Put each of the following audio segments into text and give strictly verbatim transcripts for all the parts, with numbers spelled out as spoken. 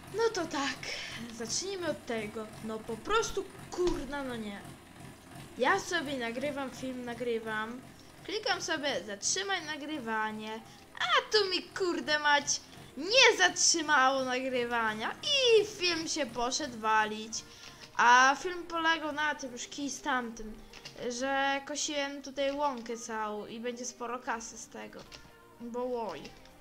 No to tak, zacznijmy od tego. No po prostu kurna, no nie. Ja sobie nagrywam film, nagrywam. Klikam sobie zatrzymaj nagrywanie. A tu mi kurde mać nie zatrzymało nagrywania. I film się poszedł walić. A film polegał na tym, już kij z tamtym, że kosiłem tutaj łąkę całą i będzie sporo kasy z tego. Bo łoj.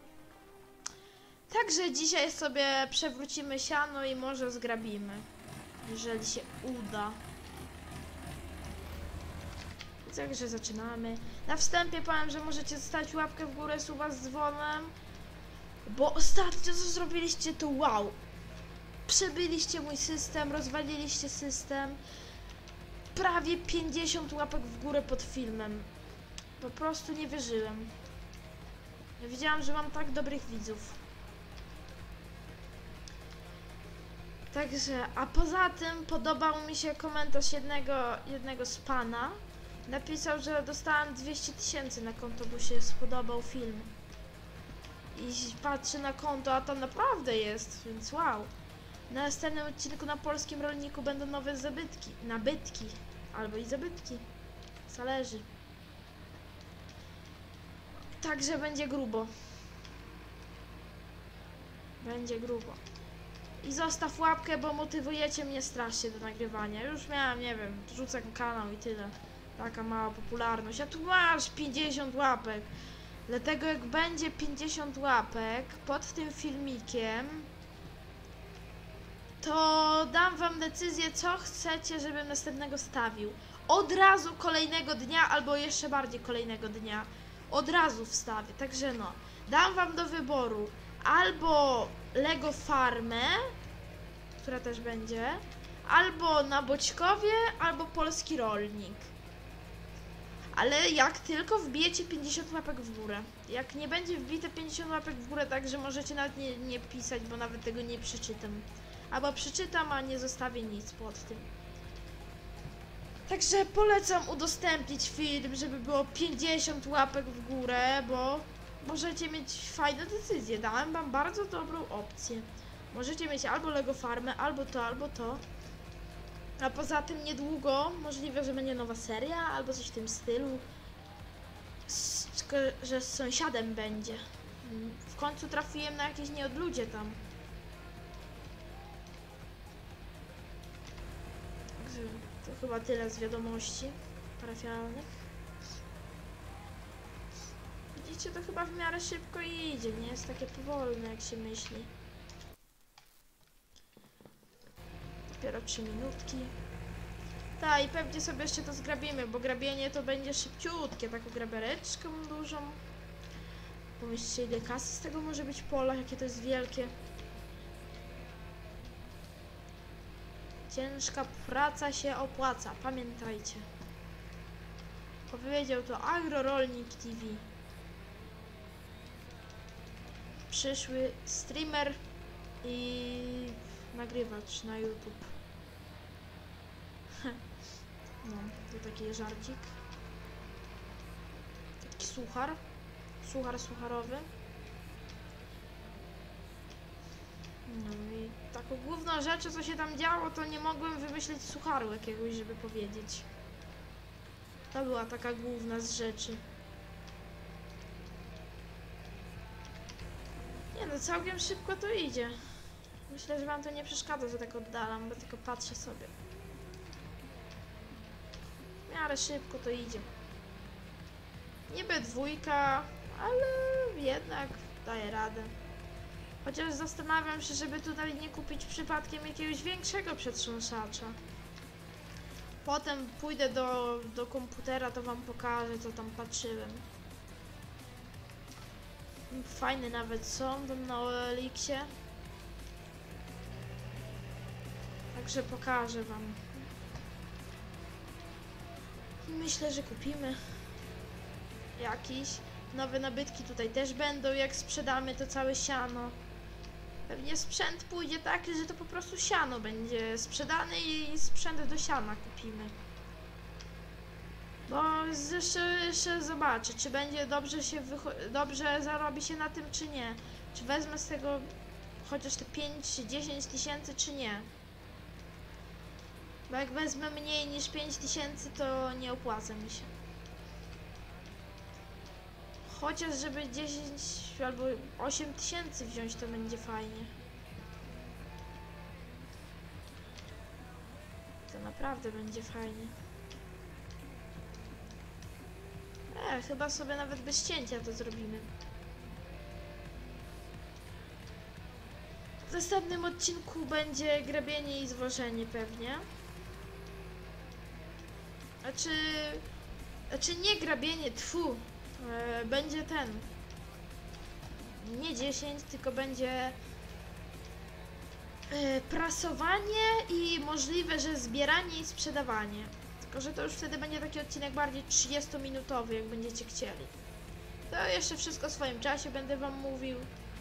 Także dzisiaj sobie przewrócimy siano i może zgrabimy. Jeżeli się uda. Także zaczynamy. Na wstępie powiem, że możecie zostawić łapkę w górę, suba z dzwonem. Bo ostatnio co zrobiliście to wow. Przebyliście mój system, rozwaliliście system. Prawie pięćdziesiąt łapek w górę pod filmem. Po prostu nie wierzyłem. Ja wiedziałam, że mam tak dobrych widzów. Także, a poza tym podobał mi się komentarz jednego, jednego z pana. Napisał, że dostałem dwieście tysięcy na konto, bo się spodobał film. I patrzę na konto, a tam naprawdę jest, więc wow. Na następnym odcinku na polskim rolniku będą nowe zabytki, nabytki, albo i zabytki. Zależy. Także będzie grubo. Będzie grubo. I zostaw łapkę, bo motywujecie mnie strasznie do nagrywania. Już miałem, nie wiem, rzucę kanał i tyle. Taka mała popularność. A tu masz pięćdziesiąt łapek. Dlatego jak będzie pięćdziesiąt łapek pod tym filmikiem, to dam wam decyzję, co chcecie, żebym następnego stawił. Od razu kolejnego dnia, albo jeszcze bardziej kolejnego dnia. Od razu wstawię. Także no, dam wam do wyboru albo Lego Farmę, która też będzie, albo na Boćkowie, albo polski rolnik. Ale jak tylko wbijecie pięćdziesiąt łapek w górę. Jak nie będzie wbite pięćdziesiąt łapek w górę, także możecie nawet nie, nie pisać, bo nawet tego nie przeczytam. Albo przeczytam, a nie zostawię nic pod tym. Także polecam udostępnić film, żeby było pięćdziesiąt łapek w górę, bo możecie mieć fajne decyzje. Dałem wam bardzo dobrą opcję. Możecie mieć albo Lego Farmę, albo to, albo to. A poza tym niedługo możliwe, że będzie nowa seria, albo coś w tym stylu. Z, że z sąsiadem będzie. W końcu trafiłem na jakieś nieodludzie tam. Także to chyba tyle z wiadomości parafialnych. Widzicie, to chyba w miarę szybko idzie, nie jest takie powolne, jak się myśli. Dopiero trzy minutki. Tak, i pewnie sobie jeszcze to zgrabimy, bo grabienie to będzie szybciutkie. Taką grabereczką dużą. Pomyślcie, ile kasy z tego może być pola, jakie to jest wielkie. Ciężka praca się opłaca, pamiętajcie. Powiedział to Agrorolnik T V. Przyszły streamer i nagrywacz na YouTube. No, to taki żarcik. Taki suchar. Suchar sucharowy. No i taką główną rzeczą, co się tam działo, to nie mogłem wymyślić sucharu jakiegoś, żeby powiedzieć. To była taka główna z rzeczy. Nie no, całkiem szybko to idzie. Myślę, że wam to nie przeszkadza, że tak oddalam, bo tylko patrzę sobie. W miarę szybko to idzie. Niby dwójka, ale jednak daje radę. Chociaż zastanawiam się, żeby tutaj nie kupić przypadkiem jakiegoś większego przetrząsacza. Potem pójdę do, do komputera, to wam pokażę, co tam patrzyłem. Fajne nawet są tam na O L X-ie. Także pokażę wam. Myślę, że kupimy jakiś. Nowe nabytki tutaj też będą, jak sprzedamy to całe siano. Pewnie sprzęt pójdzie taki, że to po prostu siano będzie sprzedane i sprzęt do siana kupimy. Bo jeszcze, jeszcze zobaczę, czy będzie dobrze się dobrze zarobi się na tym, czy nie. Czy wezmę z tego chociaż te pięć czy dziesięć tysięcy, czy nie. Bo jak wezmę mniej niż pięć tysięcy, to nie opłaca mi się. Chociaż żeby dziesięć albo osiem tysięcy wziąć, to będzie fajnie. To naprawdę będzie fajnie. E, chyba sobie nawet bez cięcia to zrobimy. W następnym odcinku będzie grabienie i zwożenie pewnie. Znaczy... Znaczy nie grabienie, tfu. E, będzie ten. Nie dziesięć, tylko będzie... E, prasowanie i możliwe, że zbieranie i sprzedawanie. Tylko że to już wtedy będzie taki odcinek bardziej trzydziestominutowy, jak będziecie chcieli. To jeszcze wszystko w swoim czasie będę wam mówił.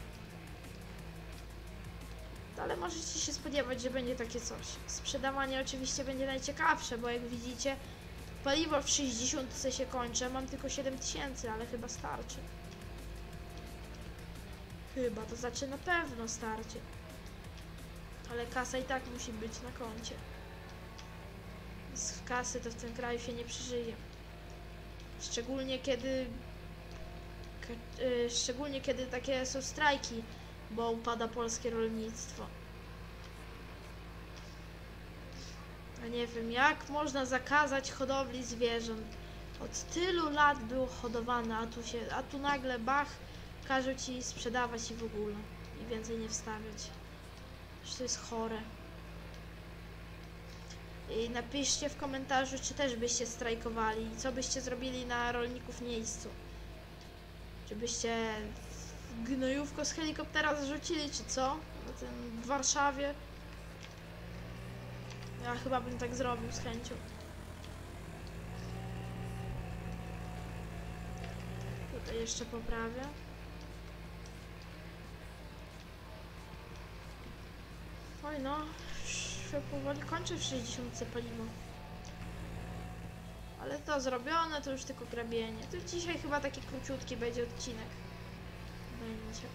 Ale możecie się spodziewać, że będzie takie coś. Sprzedawanie oczywiście będzie najciekawsze, bo jak widzicie, paliwo w sześćdziesiątce się kończy, mam tylko siedem tysięcy, ale chyba starczy. Chyba, to znaczy na pewno starczy. Ale kasa i tak musi być na koncie. Z kasy to w tym kraju się nie przeżyje. Szczególnie kiedy... Yy, szczególnie kiedy takie są strajki, bo upada polskie rolnictwo. A nie wiem, jak można zakazać hodowli zwierząt? Od tylu lat było hodowane, a tu się, a tu nagle bach, każą ci sprzedawać i w ogóle. I więcej nie wstawiać. Że to jest chore. I napiszcie w komentarzu, czy też byście strajkowali i co byście zrobili na rolników w miejscu. Czy byście gnojówko z helikoptera zrzucili, czy co? Na tym w Warszawie. Ja chyba bym tak zrobił z chęcią. Tutaj jeszcze poprawię. Oj no, się powoli kończy w sześćdziesiątce paliwo. Ale to zrobione, to już tylko grabienie. To dzisiaj chyba taki króciutki będzie odcinek. Będzie.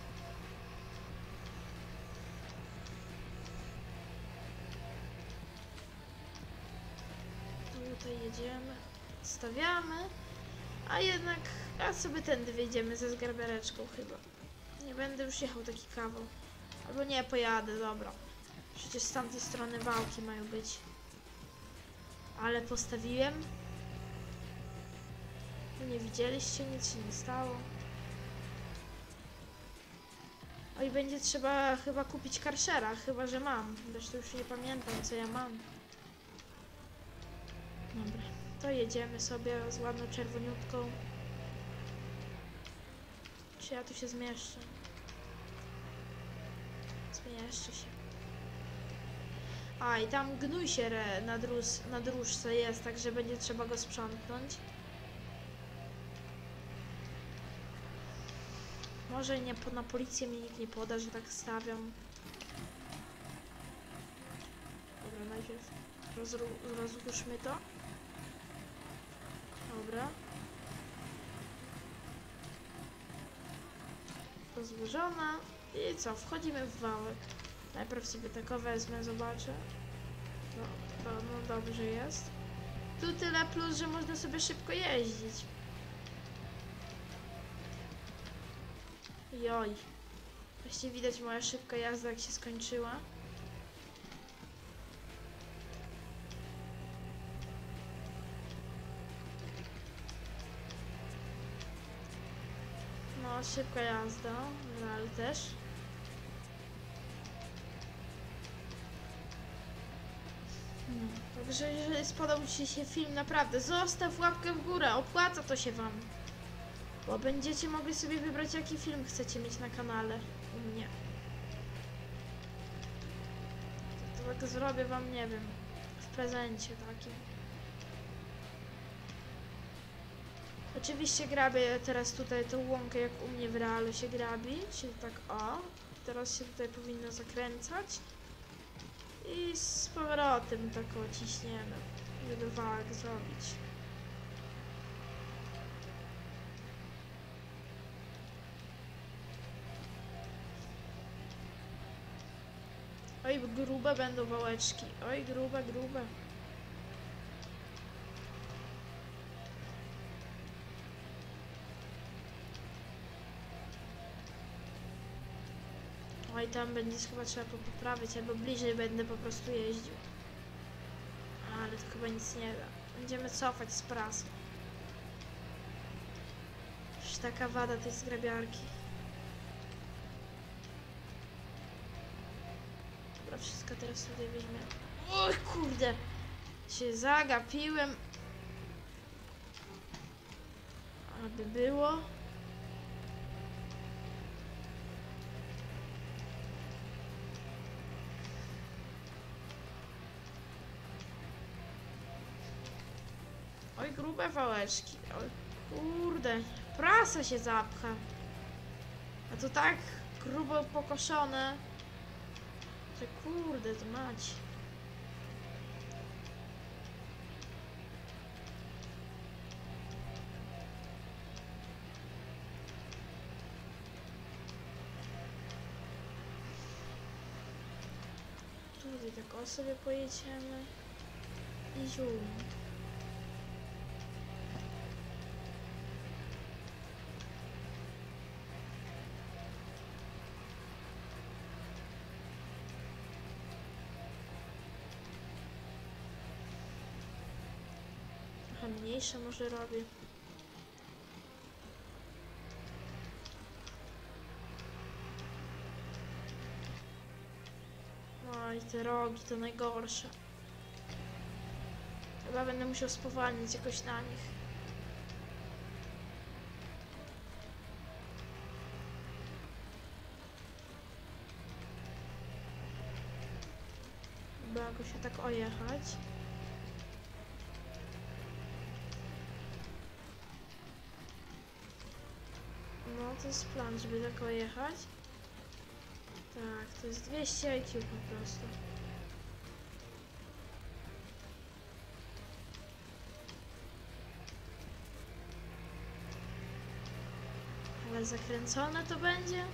Tutaj jedziemy, stawiamy, a jednak a sobie tędy wyjdziemy ze zgrabiareczką chyba. Nie będę już jechał taki kawał. Albo nie, pojadę, dobra. Przecież z tamtej strony wałki mają być. Ale postawiłem. Nie widzieliście, nic się nie stało. Oj, będzie trzeba chyba kupić karszera, chyba że mam. Zresztą już nie pamiętam, co ja mam. Dobra, to jedziemy sobie z ładną czerwoniutką. Czy ja tu się zmieszczę? Zmieszczę się. A, i tam gnój się re, na, dróż, na dróżce jest, także będzie trzeba go sprzątnąć. Może nie, na policję mi nikt nie poda, że tak stawiam. Dobra, najpierw rozru, rozruszmy to. Dobra. Rozłożona. I co? Wchodzimy w wałek. Najpierw sobie tako wezmę, zobaczę. No, to, no dobrze jest. Tu tyle plus, że można sobie szybko jeździć. Joj. Właśnie widać moja szybka jazda, jak się skończyła. No, szybka jazda, no, ale też. Hmm. Także jeżeli spodobał Ci się film, naprawdę zostaw łapkę w górę, opłaca to się Wam. Bo będziecie mogli sobie wybrać, jaki film chcecie mieć na kanale u mnie. To, to tak zrobię Wam, nie wiem, w prezencie takim. Oczywiście grabię teraz tutaj tą łąkę, jak u mnie w realu się grabi, czyli tak o. Teraz się tutaj powinno zakręcać. I z powrotem tak o ciśniemy, żeby wałek zrobić. Oj, grube będą wałeczki. Oj, grube, grube. Oj, tam będzie chyba trzeba poprawić, albo bliżej będę po prostu jeździł. Ale to chyba nic nie da. Będziemy cofać z prasy. Już taka wada tej zgrabiarki. Dobra, wszystko teraz tutaj weźmie. Oj, kurde! Się zagapiłem. Aby było. Oj, grube wałeczki. Oj, kurde. Prasa się zapcha. A to tak grubo pokoszone. Że kurde, to mać. Tutaj tak o sobie pojedziemy. I zium. Trochę mniejsze może robię. No i te rogi to najgorsze. Chyba będę musiał spowalniać jakoś na nich. Chyba jakoś się tak ojechać. No to jest plan, żeby tak ojechać. Tak, to jest dwieście I Q po prostu. Ale zakręcone to będzie?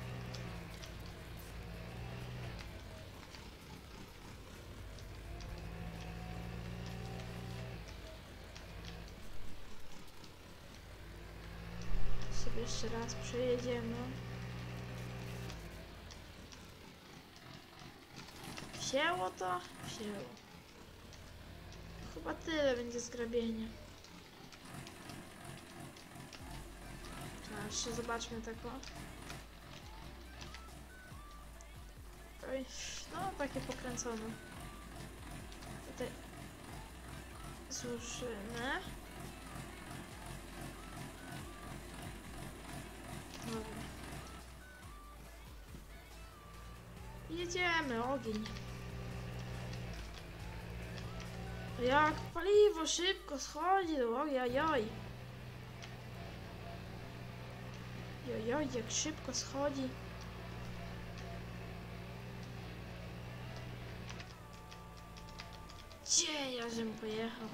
Sobie jeszcze raz przejedziemy. Wzięło to? Wzięło. Chyba tyle będzie zgrabienia. A jeszcze zobaczmy tako. Oj, no takie pokręcone. Tutaj złożymy. Dobra. Jedziemy, ogień. Jak paliwo szybko schodzi, ojojoj. Jojoj, jak szybko schodzi. Gdzie ja żem pojechał?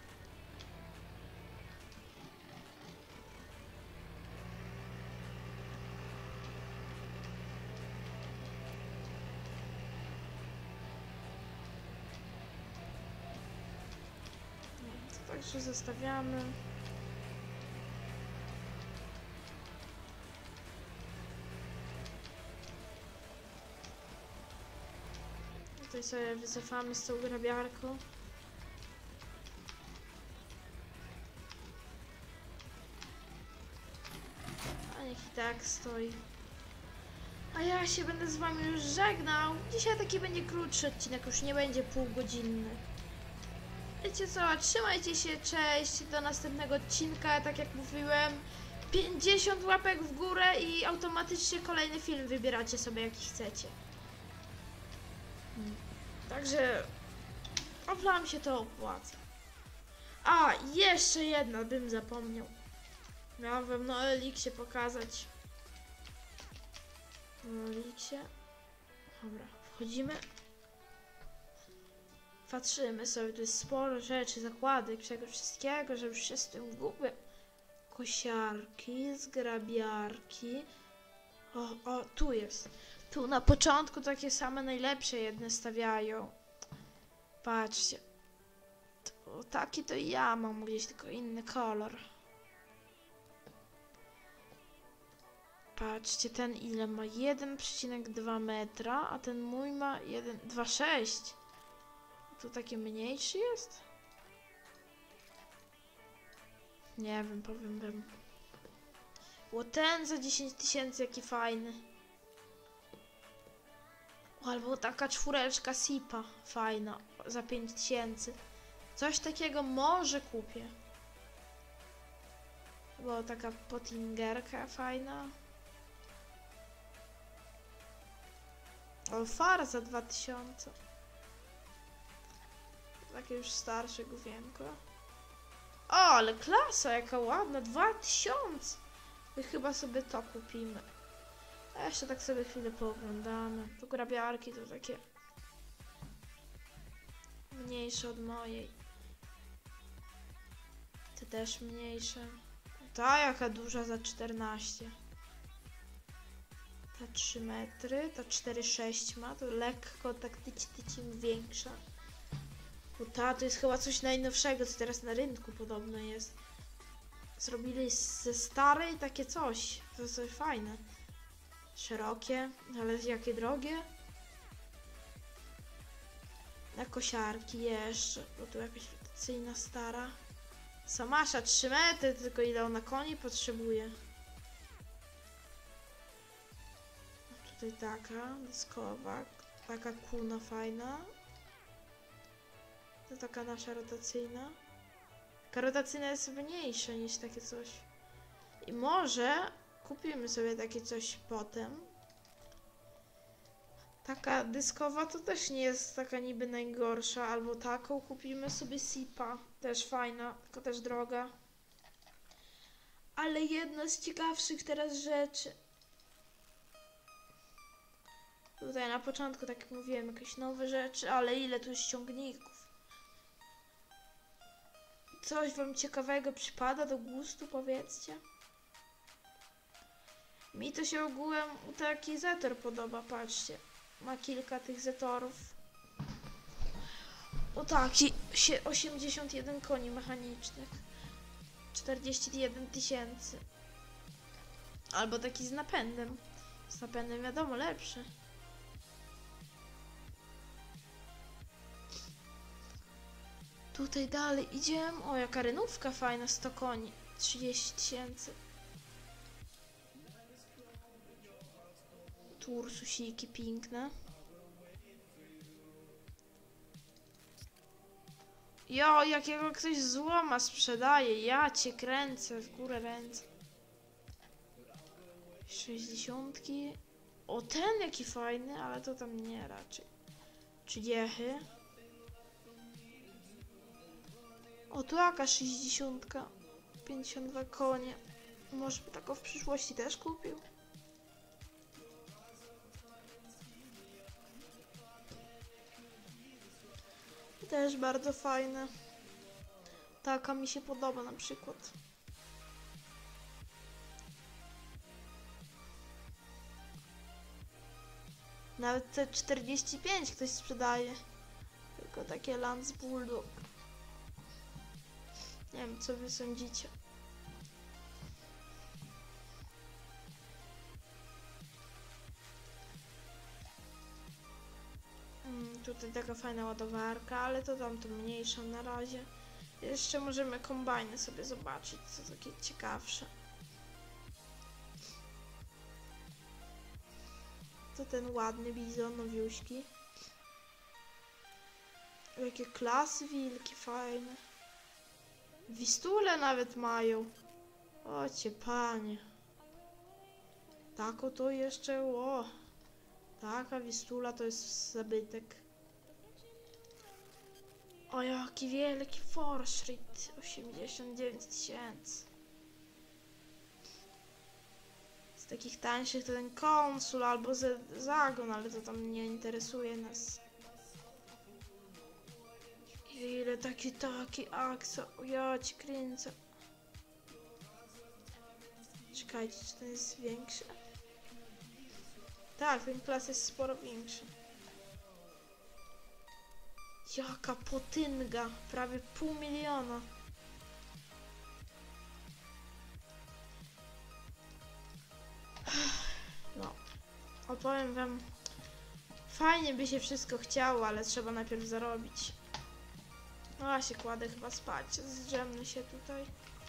To także zostawiamy. Tutaj sobie wycofamy z tą grabiarką. A niech i tak stoi. A ja się będę z wami już żegnał. Dzisiaj taki będzie krótszy odcinek, już nie będzie półgodzinny. Wiecie co, trzymajcie się, cześć, do następnego odcinka, tak jak mówiłem. pięćdziesiąt łapek w górę i automatycznie kolejny film wybieracie sobie jaki chcecie. Także wam się to opłaca. A, jeszcze jedna bym zapomniał. Miałam wam na Elixie pokazać. Na Elixie. Dobra, wchodzimy. Patrzymy sobie, tu jest sporo rzeczy, zakładek, czego wszystkiego, że już się z tym gubię. Kosiarki, zgrabiarki. O, o, tu jest. Tu na początku takie same najlepsze jedne stawiają. Patrzcie. To, taki to ja mam gdzieś, tylko inny kolor. Patrzcie, ten ile ma? jeden przecinek dwa metra, a ten mój ma jeden przecinek dwadzieścia sześć. Tu taki mniejszy jest? Nie wiem, powiem wam. O, ten za dziesięć tysięcy, jaki fajny. O, albo taka czwóreczka Sipa, fajna, za pięć tysięcy. Coś takiego może kupię. Bo taka Pottingerka fajna. O, far za dwa tysiące. Takie już starsze główienko. O, ale klasa, jaka ładna, dwa tysiące. My chyba sobie to kupimy. A jeszcze tak sobie chwilę pooglądamy. To grabiarki to takie mniejsze od mojej. Te też mniejsze. Ta jaka duża za czternaście. Ta trzy metry, ta cztery przecinek sześć ma, to lekko tak tyci tyci większa. Bo ta to jest chyba coś najnowszego, co teraz na rynku podobno jest. Zrobili ze starej takie coś. To jest coś fajne. Szerokie, ale jakie drogie. Na kosiarki jeszcze, bo tu jakaś rotacyjna stara. Samasza trzy metry, tylko ile ona koni potrzebuje. Tutaj taka dyskowa, taka kuna fajna. To taka nasza rotacyjna. Taka rotacyjna jest mniejsza niż takie coś. I może kupimy sobie takie coś potem. Taka dyskowa to też nie jest taka niby najgorsza. Albo taką kupimy sobie Sipa. Też fajna, tylko też droga. Ale jedna z ciekawszych teraz rzeczy. Tutaj na początku, tak jak mówiłem, jakieś nowe rzeczy, ale ile tu jest ciągników. Coś wam ciekawego przypada do gustu, powiedzcie? Mi to się ogółem taki zetor podoba, patrzcie. Ma kilka tych zetorów. O taki, osiemdziesiąt jeden koni mechanicznych. czterdzieści jeden tysięcy. Albo taki z napędem. Z napędem wiadomo, lepszy. Tutaj dalej idziemy. O, jaka renówka fajna, sto koni. trzydzieści tysięcy. Tu ursusiki piękne. Jo, jakiego ktoś złoma sprzedaje. Ja cię kręcę, w górę ręce. sześćdziesiątki. O, ten jaki fajny, ale to tam nie raczej. trzydzieści. O, tu jaka sześćdziesiątka. pięćdziesiąt dwa konie. Może by taką w przyszłości też kupił. Też bardzo fajne. Taka mi się podoba na przykład. Nawet te czterdzieści pięć ktoś sprzedaje. Tylko takie Lance Bulldog. Nie wiem, co wy sądzicie. Mm, tutaj taka fajna ładowarka, ale to tam to mniejsza na razie. Jeszcze możemy kombajny sobie zobaczyć, co takie ciekawsze. To ten ładny bizon, nowiuśki. Jakie klasy wilki fajne. Wistule nawet mają. Ocie panie. Taką to jeszcze, o. Taka wistula to jest zabytek. O, jaki wielki Forschritt. osiemdziesiąt dziewięć tysięcy. Z takich tańszych to ten konsul albo zagon, ale to tam nie interesuje nas. Ile taki, taki aksa. O, ja ci kręcę. Czekajcie, czy ten jest większy? Tak, ten klas jest sporo większy. Jaka potęga! Prawie pół miliona. No, opowiem wam. Fajnie by się wszystko chciało, ale trzeba najpierw zarobić. No a się kładę chyba spać. Zdrzemnę się tutaj.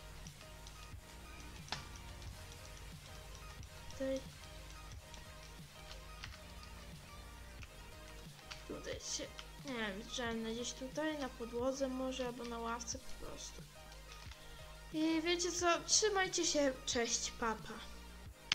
Tutaj. Tutaj się, nie wiem, zdrzemnę gdzieś tutaj, na podłodze może, albo na ławce po prostu. I wiecie co, trzymajcie się, cześć, papa.